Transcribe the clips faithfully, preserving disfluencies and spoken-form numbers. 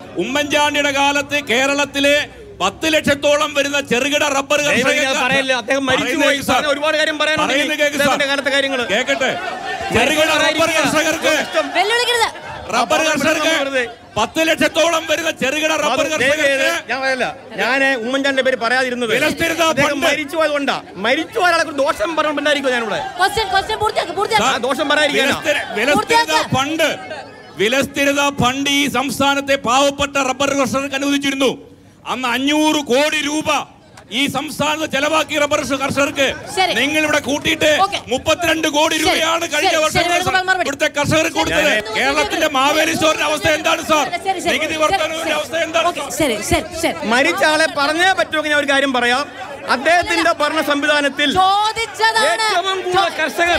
ഉമ്മൻചാണ്ടിയുടെ കാലത്ത് കേരളത്തിലെ പത്ത് ലക്ഷത്തോളം വരുന്ന ചെറുകിട റബ്ബർ ഒരുപാട് കാര്യം കേൾക്കട്ടെ. ചെറുകിട റബ്ബർ കർഷകർക്ക് റബ്ബർ കർഷകർക്ക് പത്ത് ലക്ഷത്തോളം വരുന്ന ചെറുകിട റബ്ബർ കർഷകർക്ക് ഞാൻ ഉമ്മൻചാണ്ടിന്റെ പേര് പറയാതിരുന്നത് മരിച്ചു പോയതുകൊണ്ടാ. മരിച്ചു ഒരാളെ ദോഷം പറഞ്ഞിട്ടുണ്ടായിരിക്കും. ഞാനിവിടെ ദോഷം പറയാതിരിക്കാൻ ഫണ്ട് വിലസ്ഥിരത ഫണ്ട് ഈ സംസ്ഥാനത്തെ പാവപ്പെട്ട റബ്ബർ കർഷകർക്ക് അനുവദിച്ചിരുന്നു. അന്ന് അഞ്ഞൂറ് കോടി രൂപ ഈ സംസ്ഥാനത്ത് ചെലവാക്കി റബ്ബർ കർഷകർക്ക്. നിങ്ങൾ ഇവിടെ കൂട്ടിയിട്ട് മുപ്പത്തിരണ്ട് കോടി രൂപയാണ് കഴിഞ്ഞ വർഷം ഇവിടുത്തെ കർഷകർക്ക് കൊടുത്തത്. കേരളത്തിന്റെ മാവേലി സ്റ്റോറിന്റെ അവസ്ഥ എന്താണ് സാർ? നികുതി വർധനവിന്റെ അവസ്ഥ എന്താണ്? മരിച്ച ആളെ പറഞ്ഞേ പറ്റുമെങ്കിൽ ഞാൻ ഒരു കാര്യം പറയാം. അദ്ദേഹത്തിന്റെ ഭരണ സംവിധാനത്തിൽ ഏറ്റവും കൂടുതൽ കർഷകർ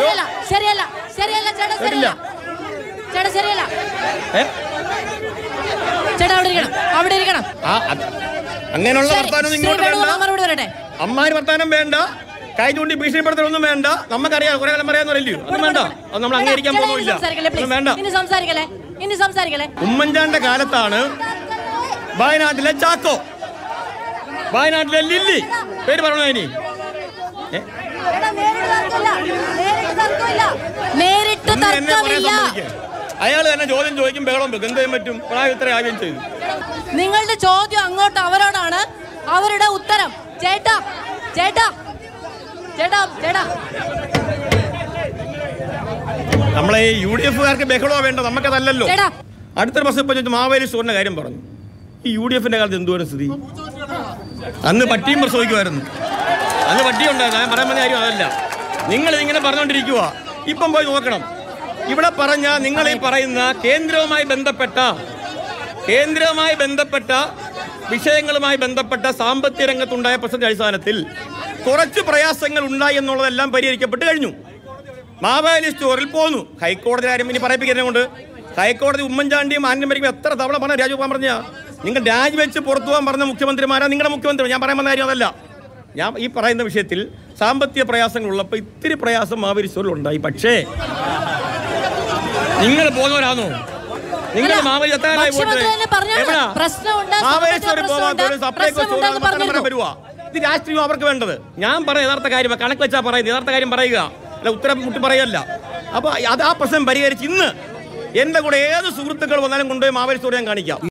അങ്ങനെയുള്ള വർത്താനം ഇങ്ങോട്ട് വേണ്ട. അമ്മാര് വർത്താനം വേണ്ട. കൈ ചൂണ്ടി ഭീഷണിപ്പെടുത്തലൊന്നും വേണ്ട. നമുക്കറിയാം, കുറെ കാലം പറയാന്നല്ലോ. ഒന്നും വേണ്ട. അത് നമ്മൾ അംഗീകരിക്കാൻ പോകുന്നില്ല. വേണ്ട. ഉമ്മൻചാണ്ടിന്റെ കാലത്താണ് വയനാട്ടിലെ ചാക്കോ, വയനാട്ടിലെ ലില്ലി, പേര് പറഞ്ഞോ ഇനി, അയാൾ തന്നെ ചോദ്യം ചോദിക്കും, ബഹളം വെക്കും. എന്ത് ചെയ്യാൻ പറ്റും? പ്രായം ഇത്ര ആവുകയും ചെയ്തു. നിങ്ങളുടെ ചോദ്യം അങ്ങോട്ട് അവരോടാണ്, അവരുടെ ഉത്തരം ചേട്ടാ ചേട്ടാ ചേട്ടാ ചേട്ടാ. നമ്മളെ ഈ യു ഡി എഫുകാർക്ക് ബഹളോ വേണ്ട, നമുക്കതല്ലല്ലോ. അടുത്തൊരു ബസ് ഇപ്പൊ മാവേലി സ്റ്റോറിന്റെ കാര്യം പറഞ്ഞു. ഈ യു ഡി എഫിന്റെ കാലത്ത് എന്തുവാണ് സ്ഥിതി? അന്ന് പട്ടിയും പ്രസവിക്കുമായിരുന്നു. അന്ന് പട്ടി ഉണ്ടായിരുന്നു. ഞാൻ പറയാൻ പറഞ്ഞ കാര്യം അതല്ല. നിങ്ങൾ ഇങ്ങനെ പറഞ്ഞുകൊണ്ടിരിക്കുക. ഇപ്പം പോയി നോക്കണം. ഇവിടെ പറഞ്ഞ നിങ്ങൾ ഈ പറയുന്ന കേന്ദ്രവുമായി ബന്ധപ്പെട്ട കേന്ദ്രവുമായി ബന്ധപ്പെട്ട വിഷയങ്ങളുമായി ബന്ധപ്പെട്ട സാമ്പത്തിക രംഗത്തുണ്ടായ പ്രശ്നത്തിന്റെ അടിസ്ഥാനത്തിൽ കുറച്ച് പ്രയാസങ്ങൾ ഉണ്ടായി എന്നുള്ളതെല്ലാം പരിഹരിക്കപ്പെട്ട് കഴിഞ്ഞു. മാവേലി സ്റ്റോറിൽ പോന്നു. ഹൈക്കോടതി കാര്യം ഇനി പറയിപ്പിക്കുന്നത് കൊണ്ട് ഹൈക്കോടതി ഉമ്മൻചാണ്ടിയും ആന്റണിയും എത്ര തവണ പറഞ്ഞ രാജിവെക്കാൻ പറഞ്ഞാ? നിങ്ങൾ രാജിവെച്ച് പുറത്തു പോകാൻ പറഞ്ഞ മുഖ്യമന്ത്രിമാരാ നിങ്ങളുടെ മുഖ്യമന്ത്രി. ഞാൻ പറയാൻ വന്ന കാര്യം അതല്ല. ഞാൻ ഈ പറയുന്ന വിഷയത്തിൽ സാമ്പത്തിക പ്രയാസങ്ങളുള്ളപ്പോൾ ഇത്തിരി പ്രയാസം മാവേലി സ്റ്റോറിൽ ഉണ്ടായി. പക്ഷേ നിങ്ങൾ പോകുന്നവരാണോ? നിങ്ങൾ മാവേലി എത്താനായി പോയിട്ട് മാവേലി സ്റ്റോറിൽ പോകാത്തവര് സപ്ലൈകോ സ്റ്റോർ വരുവാ. ഇത് രാഷ്ട്രീയം അവർക്ക് വേണ്ടത്. ഞാൻ പറയാം യഥാർത്ഥ കാര്യം, കണക്ക് വെച്ചാൽ പറയുന്നത് യഥാർത്ഥ കാര്യം പറയുക, അല്ല ഉത്തരം മുട്ടി പറയല്ല. അപ്പോൾ അത് ആ പ്രശ്നം പരിഹരിച്ച് ഇന്ന് എൻ്റെ കൂടെ ഏത് സുഹൃത്തുക്കൾ വന്നാലും കൊണ്ടുപോയി മാവേലി സ്റ്റോർ ഞാൻ കാണിക്കാം.